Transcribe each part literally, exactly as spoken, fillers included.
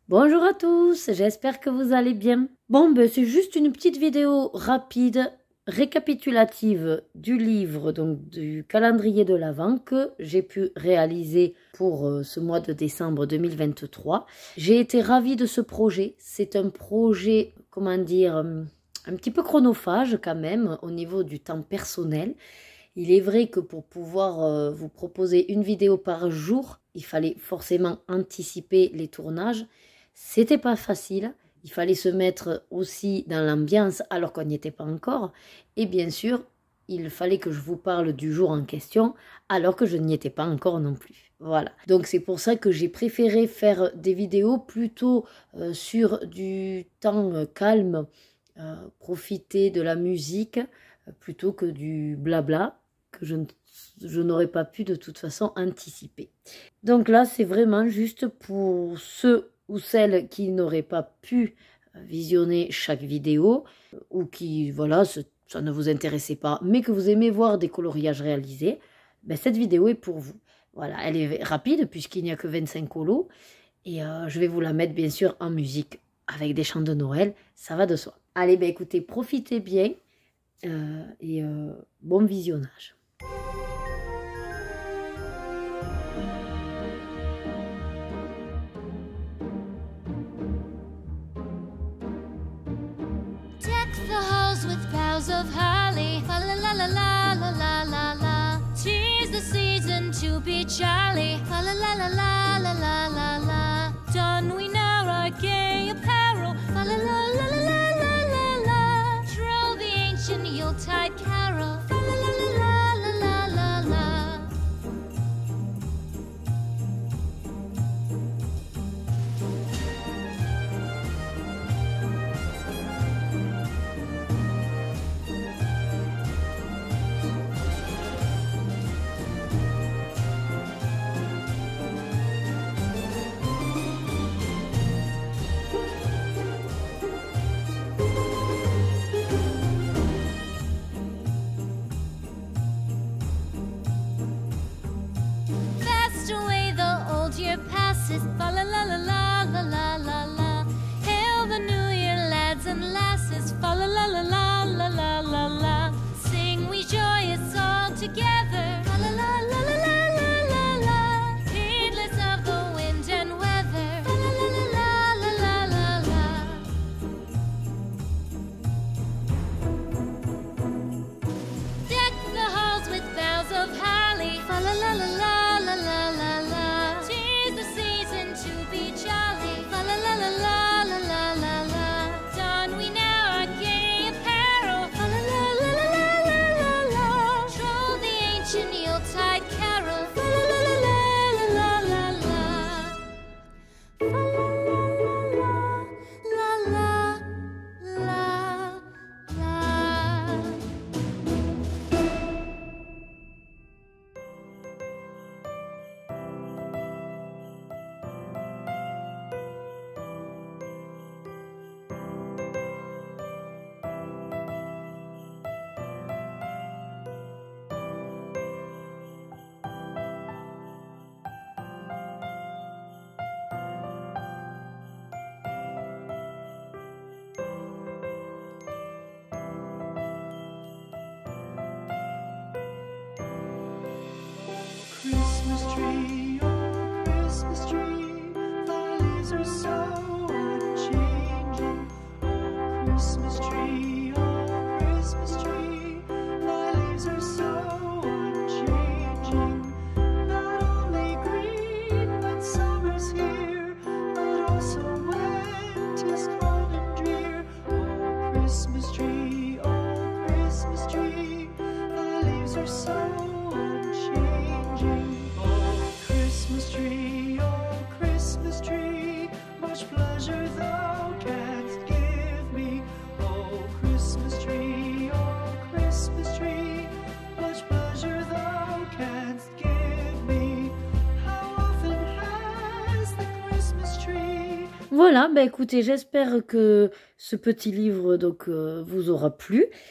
Bonjour à tous, j'espère que vous allez bien. Bon, ben, c'est juste une petite vidéo rapide, récapitulative du livre, donc du calendrier de l'Avent que j'ai pu réaliser pour euh, ce mois de décembre deux mille vingt-trois. J'ai été ravie de ce projet. C'est un projet, comment dire, un petit peu chronophage quand même au niveau du temps personnel. Il est vrai que pour pouvoir euh, vous proposer une vidéo par jour, il fallait forcément anticiper les tournages. C'était pas facile, il fallait se mettre aussi dans l'ambiance alors qu'on n'y était pas encore. Et bien sûr, il fallait que je vous parle du jour en question alors que je n'y étais pas encore non plus. Voilà, donc c'est pour ça que j'ai préféré faire des vidéos plutôt euh, sur du temps euh, calme, euh, profiter de la musique euh, plutôt que du blabla que je, je n'aurais pas pu de toute façon anticiper. Donc là, c'est vraiment juste pour ceux ou celles qui n'auraient pas pu visionner chaque vidéo ou qui, voilà, ce, ça ne vous intéressait pas, mais que vous aimez voir des coloriages réalisés, ben cette vidéo est pour vous. Voilà, elle est rapide puisqu'il n'y a que vingt-cinq colos et euh, je vais vous la mettre bien sûr en musique avec des chants de Noël, ça va de soi. Allez, ben écoutez, profitez bien euh, et euh, bon visionnage. With boughs of holly, fa la la la la la la la la. 'Tis the season to be jolly, fa la la la la la la la la. Don we now our gay apparel, fa la la la la la la la la. Troll the ancient Yuletide carol, fa la la la la la la la la. Fa la la la la la la la la. Hail the new year, lads and lasses. Fa la la la la la la la la. Sing we joyous all together. Fa la la la la la la la la. Heedless of the wind and weather. Fa la la la la la la la. Deck the halls with boughs of holly. Fa la la la la la la la la. Christmas tree, oh Christmas tree, thy leaves are so unchanging. Oh Christmas tree, oh Christmas tree, thy leaves are so unchanging. Not only green when summer's here, but also when 'tis cold and drear. Oh Christmas tree, oh Christmas tree, thy leaves are so unchanging. Oh Christmas tree, oh Christmas tree, much pleasure thou canst give me. Oh Christmas tree, oh Christmas tree, much pleasure thou canst give me. How often has the Christmas tree. Voilà, ben écoutez, j'espère que ce petit livre donc euh, vous aura plu.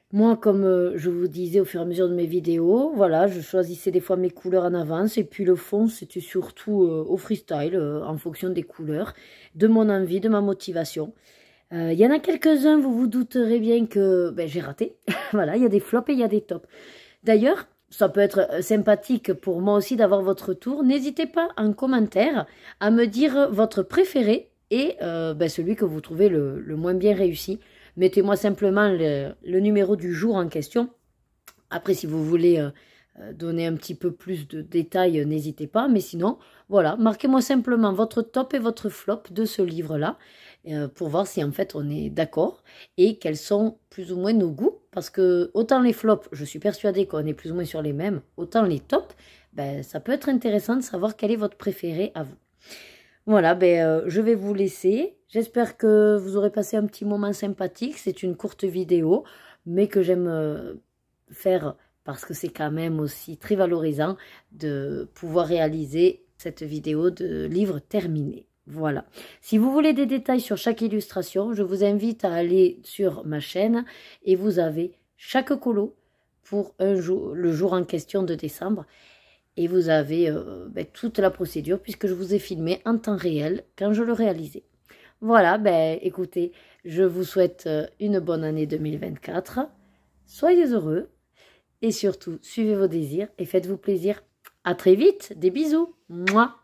Moi, comme euh, je vous disais au fur et à mesure de mes vidéos, voilà, je choisissais des fois mes couleurs en avance. Et puis le fond, c'était surtout euh, au freestyle, euh, en fonction des couleurs, de mon envie, de ma motivation. Il euh, y en a quelques-uns, vous vous douterez bien que ben, j'ai raté. Voilà, il y a des flops et il y a des tops. D'ailleurs, ça peut être sympathique pour moi aussi d'avoir votre retour. N'hésitez pas en commentaire à me dire votre préféré et euh, ben, celui que vous trouvez le, le moins bien réussi. Mettez-moi simplement le, le numéro du jour en question. Après, si vous voulez euh, donner un petit peu plus de détails, n'hésitez pas. Mais sinon, voilà, marquez-moi simplement votre top et votre flop de ce livre-là euh, pour voir si en fait on est d'accord et quels sont plus ou moins nos goûts. Parce que autant les flops, je suis persuadée qu'on est plus ou moins sur les mêmes, autant les tops, ben, ça peut être intéressant de savoir quel est votre préféré à vous. Voilà, ben, euh, je vais vous laisser. J'espère que vous aurez passé un petit moment sympathique. C'est une courte vidéo, mais que j'aime euh, faire parce que c'est quand même aussi très valorisant de pouvoir réaliser cette vidéo de livre terminé. Voilà. Si vous voulez des détails sur chaque illustration, je vous invite à aller sur ma chaîne et vous avez chaque colo pour un jour, le jour en question de décembre. Et vous avez euh, ben, toute la procédure puisque je vous ai filmé en temps réel quand je le réalisais. Voilà, ben écoutez, je vous souhaite une bonne année deux mille vingt-quatre. Soyez heureux et surtout, suivez vos désirs et faites-vous plaisir. À très vite, des bisous. Mouah.